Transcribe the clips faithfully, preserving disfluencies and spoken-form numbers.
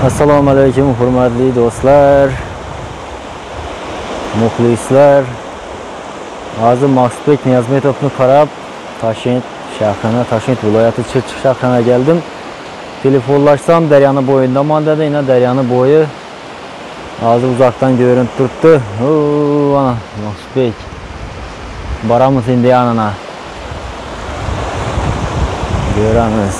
Assalomu alaykum hurmatli do'stlar, muxlislar. Hozir Maqsudbek Niyozmetovni qarab, Toshkent shahrina, Toshkent viloyati Chirchiq shahrina keldim. Telefonlashsam Daryoni bo'yindaman dedi. Yana Daryoni bo'yi hozir uzoqdan ko'rinib turibdi. O, ana Maqsudbek. Boramiz endi yanına. Göramiz.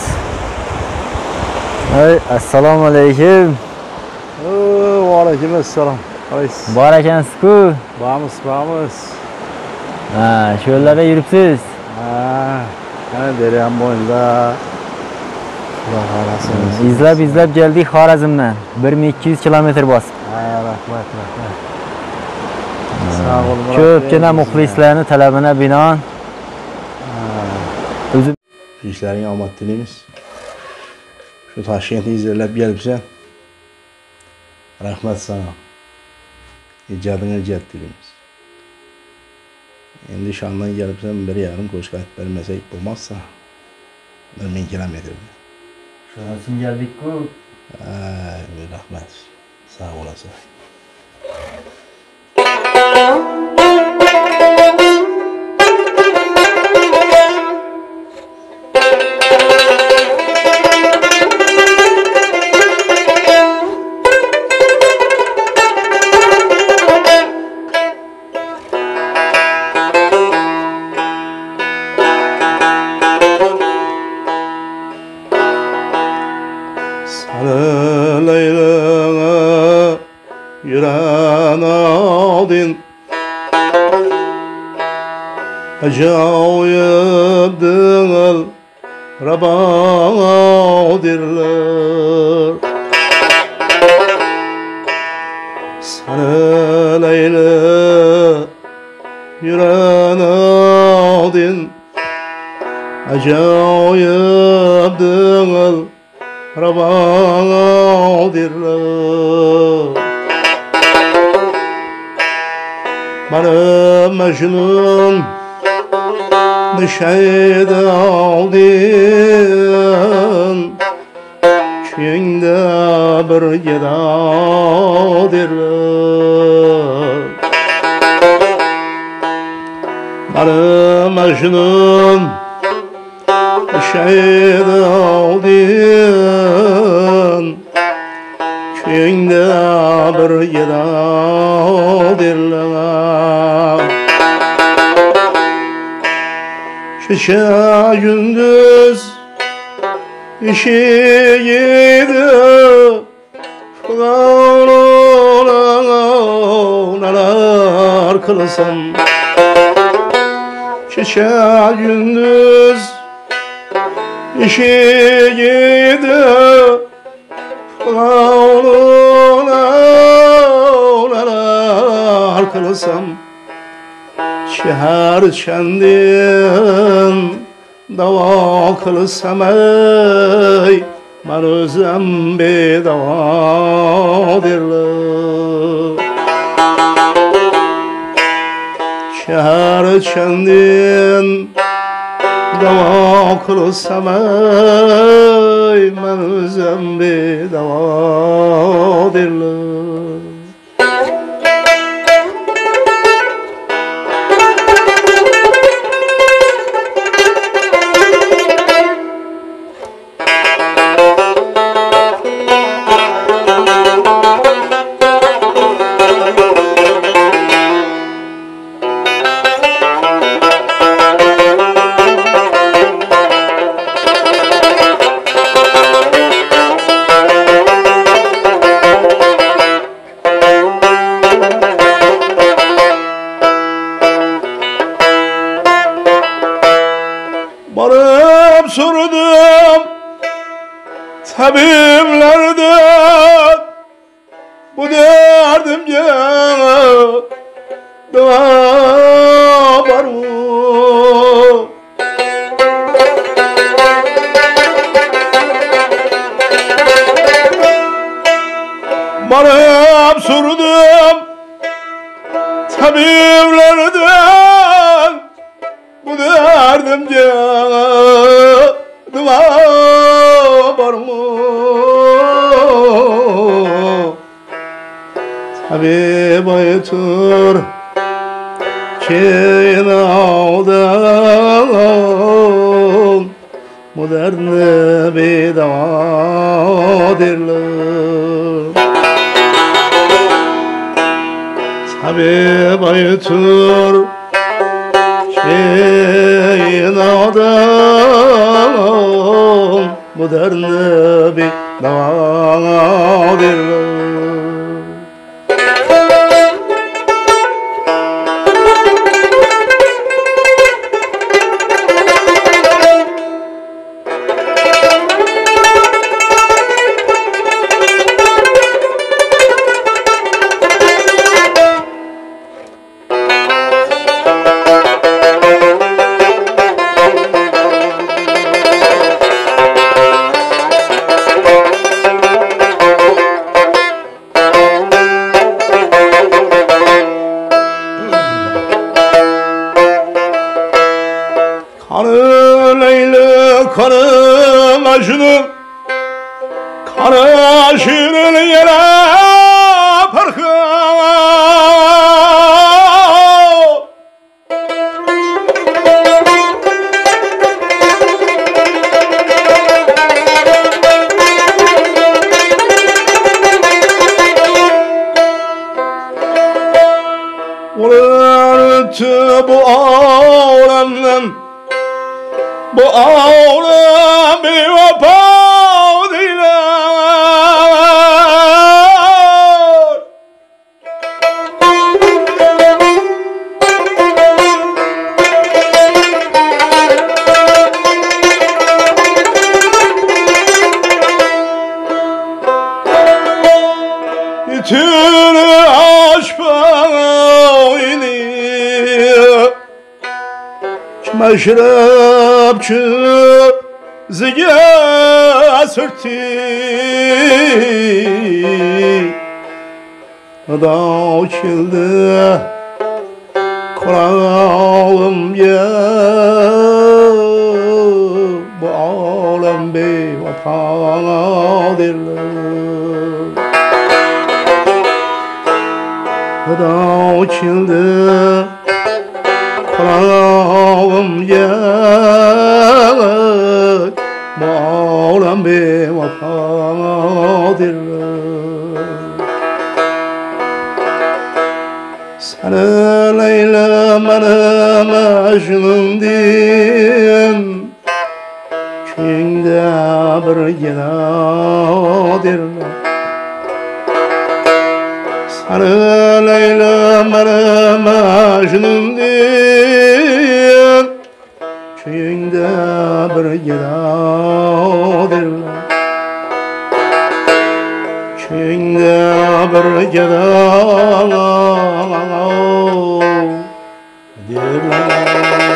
Hey, assalomu alaykum. Va alaykum assalom. Qaysiz? Bor ekansiz-ku? Bormiz, bormiz. Ha, shu yerlarda yuribsiz. Ha, mana Daryon bo'yida. Xudo xolasa. İzlab izlab keldik Xorazmdan. bir ming ikki yuz kilometr bosib. Ha, rahmat, rahmat. Sağ olun. Ko'pgina muxlislarning talabina binoan o'zim ishlaring omad tilaymiz. Shu Toshkentni izlab kelibsan. Rahmat sana. Ijodingga ijod tilaymiz. Endi shondan kelibsan, bir yarim ko'shka aytib bermasak bo'lmazsa. bir ming kilometr. Shuning uchun keldik-ku. Ha, rahmat. Sağ olasın. Acaib dengel rabadirler sana Leyla yüren adin acaib dengel rabadirler bana Mecnun Nişayet aldın Köyünde bir gedadirler Bana Mecnun Nişayet aldın Köyünde bir gedadirler Şişe gündüz işi yedi Neler kılsam Şişe gündüz işi yedi Neler kılsam Şehir kendin dava kılsam ey Ben özüm bedavadirler Şehir kendin dava kılsam ey Ben özüm bedavadirler Barıp sordum tabiplerden Bu derdimce dua var mı? Barıp sordum tabiplerden Bu derdimce dua var mı? Habib aytır Keyin aldan Moderne bedadirler Habib aytır Keyin aldan Moderne bedadirler Karı Leyla, karı Mecnun, karı Şirin yere parkı. Ulan bu alemden Bu ağrım bir vefa diler Bütün aşk bağını Meşrepçi zige sürti Da kildi Kur'an'ım ya Bu alem bey vatanadırlar Da kildi Kur'an'ım ya Bu alem bey vatanadırlar Sana Leyla bana Mecnun din Köyünde bir genadirlar Sana Leyla bana Mecnun din Köyünde bir genadirlar Köyünde bir genadirlar